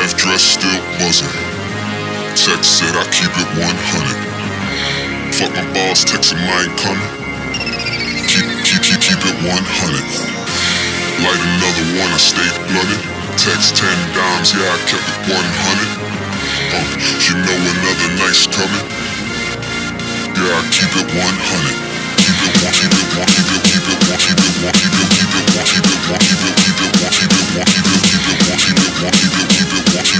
half dressed, still buzzing. Text said I keep it 100. Fuck my boss, text him I ain't coming. Keep it 100. Light another one, I stay flooded. Text 10 dimes, yeah I kept it 100. You know another night's coming. Yeah, I keep it 100. Keep it one, keep it one, keep it, keep it one, keep it one, keep it, keep it one, keep it one, keep it, keep it one, keep it one, keep it, keep it one, keep it one, keep it, keep it one.